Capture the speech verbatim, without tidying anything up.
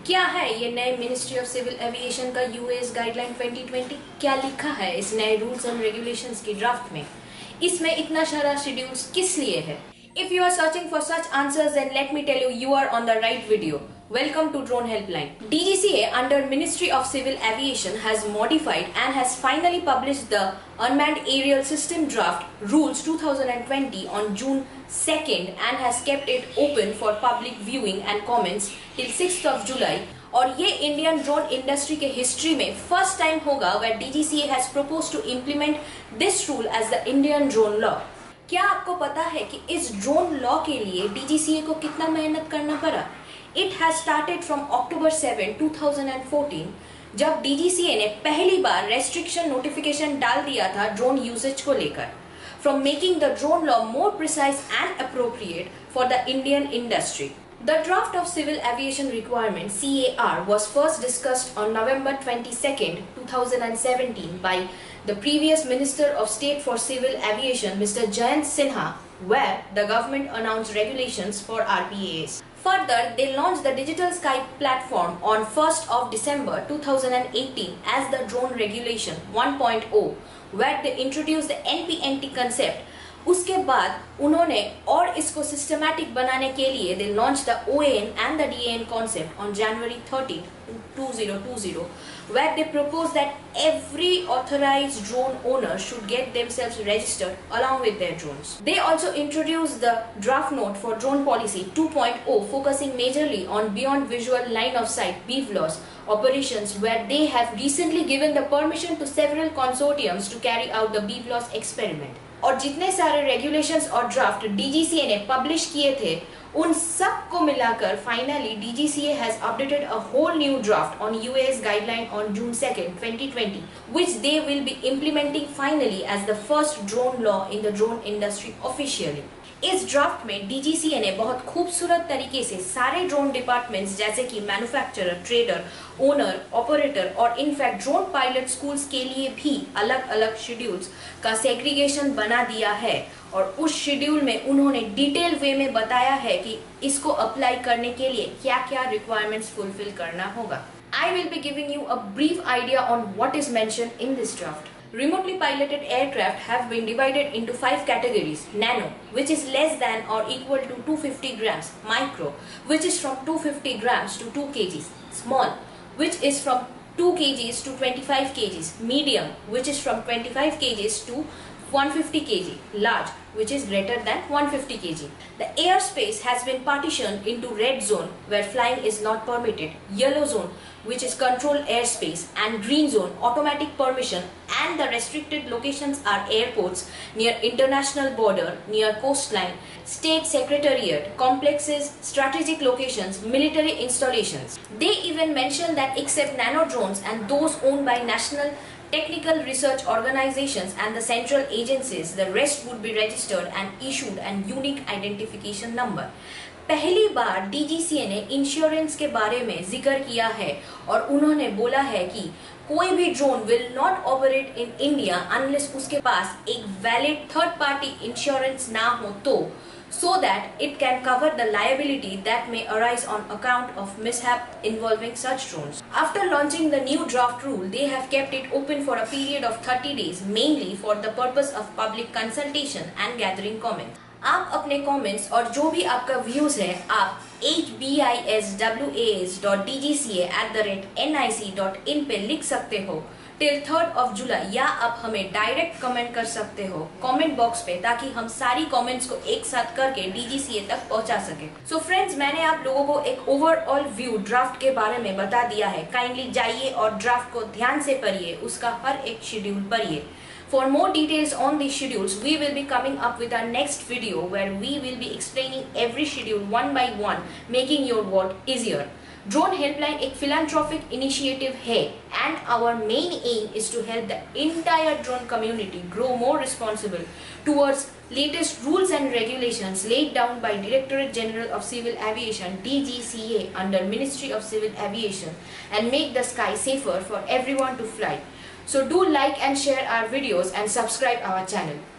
क्या है ये नए मिनिस्ट्री ऑफ सिविल एविएशन का यूएस गाइडलाइन ट्वेंटी ट्वेंटी? क्या लिखा है इस नए रूल्स एंड रेगुलेशंस की ड्राफ्ट में? इसमें इतना सारा शेड्यूल्स किस लिए है? If you are searching for such answers, then let me tell you, you are on the right video. Welcome to Drone Helpline. D G C A under Ministry of Civil Aviation has modified and has finally published the Unmanned Aerial System Draft Rules twenty twenty on June second and has kept it open for public viewing and comments till sixth of July. और ये Indian drone industry के history में first time होगा where D G C A has proposed to implement this rule as the Indian drone law. क्या आपको पता है कि इस ड्रोन लॉ के लिए D G C A को कितना मेहनत करना पड़ा? It has started from October seventh, twenty fourteen, जब D G C A ने पहली बार रेस्ट्रिक्शन नोटिफिकेशन डाल दिया था ड्रोन यूसेज को लेकर. From making the drone law more precise and appropriate for the Indian industry. The draft of Civil Aviation Requirement C A R was first discussed on November twenty-second, twenty seventeen by the previous Minister of State for Civil Aviation, Mister Jayant Sinha, where the government announced regulations for R P As. Further, they launched the Digital Sky platform on first of December twenty eighteen as the Drone Regulation one point oh, where they introduced the N P N T concept. उसके बाद उन्होंने और इसको systematic बनाने के लिए they launched the O A N and the D A N concept on January thirteenth, twenty twenty, where they proposed that every authorized drone owner should get themselves registered along with their drones. They also introduced the draft note for drone policy two point oh, focusing majorly on beyond visual line of sight B V L O S operations, where they have recently given the permission to several consortiums to carry out the B V L O S experiment. और जितने सारे regulations और draft D G C A ने publish किए थे उन सब को मिलाकर finally D G C A has updated a whole new draft on U S guideline on June second, twenty twenty, which they will be implementing finally as the first drone law in the drone industry officially. इस draft में D G C A ने बहुत खूबसूरत तरीके से सारे drone departments जैसे कि मैन्युफैक्चरर, ट्रेडर, ओनर, ऑपरेटर और इनफैक्ट ड्रोन पायलट स्कूल्स के लिए भी अलग अलग शेड्यूल्स का सेग्रीगेशन बना दिया है और उस शेड्यूल में उन्होंने डिटेल वे में बताया है कि इसको अप्लाई करने के लिए क्या क्या रिक्वायरमेंट्स फुलफिल करना होगा. I will be giving you a brief idea on what is mentioned in this draft. Remotely piloted aircraft have been divided into five categories. Nano, which is less than or equal to two hundred fifty grams. Micro, which is from two hundred fifty grams to two kilograms. Small, which is from two kilograms to twenty-five kilograms. Medium, which is from twenty-five kilograms to one hundred fifty kilograms. Large, which is greater than one hundred fifty kilograms. The airspace has been partitioned into red zone where flying is not permitted, yellow zone which is controlled airspace, and green zone automatic permission, and the restricted locations are airports near international border, near coastline, state secretariat, complexes, strategic locations, military installations. They even mention that except nano drones and those owned by national technical research organizations and the central agencies, the rest would be registered and issued an unique identification number. पहली बार D G C A ने insurance के बारे में जिक्र किया है और उन्होंने बोला है कि कोई भी drone will not operate in India unless उसके पास एक वैलिड थर्ड पार्टी इंश्योरेंस ना हो तो so that it can cover the liability that may arise on account of mishap involving such drones. After launching the new draft rule, they have kept it open for a period of thirty days, mainly for the purpose of public consultation and gathering comments. आप अपने comments और जो भी आपका views है आप h b i s w a s dot d g c a at the rate n i c dot in पे लिख सकते हो टिल थर्ड ऑफ जुलाई, या आप हमें डायरेक्ट कमेंट कर सकते हो कमेंट बॉक्स पे ताकि हम सारी कमेंट्स को एक साथ करके D G C A तक पहुंचा सके. सो फ्रेंड्स, मैंने आप लोगों को एक ओवरऑल व्यू ड्राफ्ट के बारे में बता दिया है. काइंडली जाइए और ड्राफ्ट को ध्यान से पढ़िए, उसका हर एक शेड्यूल पढ़िए. For more details on these schedules, we will be coming up with our next video where we will be explaining every schedule one by one, making your work easier. Drone Helpline एक philanthropic initiative है and our main aim is to help the entire drone community grow more responsible towards latest rules and regulations laid down by Directorate General of Civil Aviation D G C A under Ministry of Civil Aviation and make the sky safer for everyone to fly. So do like and share our videos and subscribe our channel.